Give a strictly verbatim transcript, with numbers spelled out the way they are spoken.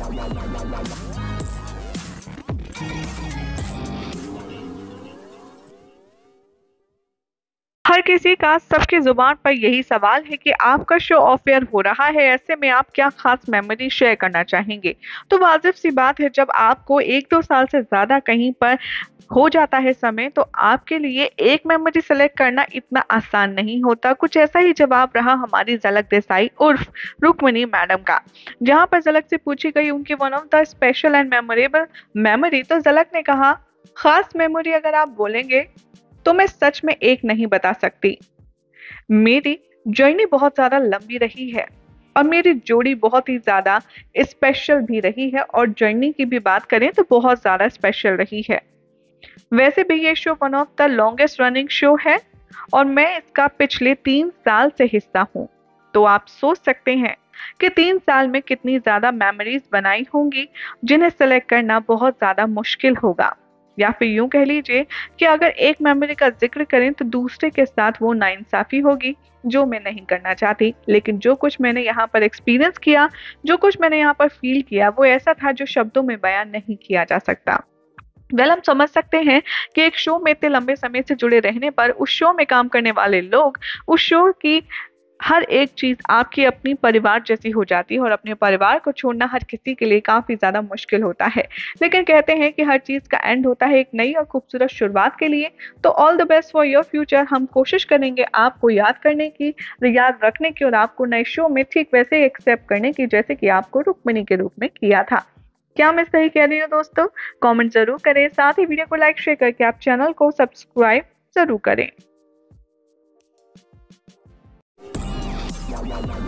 हर किसी का सबकी जुबान पर यही सवाल है कि आपका शो ऑफ एयर हो रहा है, ऐसे में आप क्या खास मेमोरी शेयर करना चाहेंगे। तो वाजिब सी बात है, जब आपको एक दो साल से ज्यादा कहीं पर हो जाता है समय, तो आपके लिए एक मेमोरी सेलेक्ट करना इतना आसान नहीं होता। कुछ ऐसा ही जवाब रहा हमारी झलक देसाई उर्फ रुक्मिनी मैडम का। जहां पर झलक से पूछी गई उनकी one of the special and memorable memory, तो झलक ने कहा, खास मेमोरी अगर आप बोलेंगे तो मैं सच में एक नहीं बता सकती। मेरी जर्नी बहुत ज्यादा लंबी रही है और मेरी जोड़ी बहुत ही ज्यादा स्पेशल भी रही है, और जर्नी की भी बात करें तो बहुत ज्यादा स्पेशल रही है। वैसे भी ये show one of the longest running show है और मैं इसका पिछले तीन साल से हिस्सा हूँ। तो आप सोच सकते हैं कि तीन साल में कितनी ज्यादा मेमोरीज बनाई होंगी, जिन्हें सेलेक्ट करना बहुत ज्यादा मुश्किल होगा। या फिर यूं कह लीजिए कि अगर एक मेमोरी का जिक्र करें तो दूसरे के साथ वो नाइंसाफी होगी, जो मैं नहीं करना चाहती। लेकिन जो कुछ मैंने यहाँ पर एक्सपीरियंस किया, जो कुछ मैंने यहाँ पर फील किया, वो ऐसा था जो शब्दों में बयान नहीं किया जा सकता। वेल हम समझ सकते हैं कि एक शो में इतने लंबे समय से जुड़े रहने पर उस शो में काम करने वाले लोग, उस शो की हर एक चीज आपकी अपनी परिवार जैसी हो जाती है, और अपने परिवार को छोड़ना हर किसी के लिए काफी ज्यादा मुश्किल होता है। लेकिन कहते हैं कि हर चीज का एंड होता है एक नई और खूबसूरत शुरुआत के लिए। तो all the best for your future. हम कोशिश करेंगे आपको याद करने की, याद रखने की, और आपको नए शो में ठीक वैसे एक्सेप्ट करने की जैसे कि आपको रुक्मिणी के रूप में किया था। क्या मैं सही कह रही हूँ दोस्तों? कमेंट जरूर करें, साथ ही वीडियो को लाइक शेयर करके आप चैनल को सब्सक्राइब जरूर करें।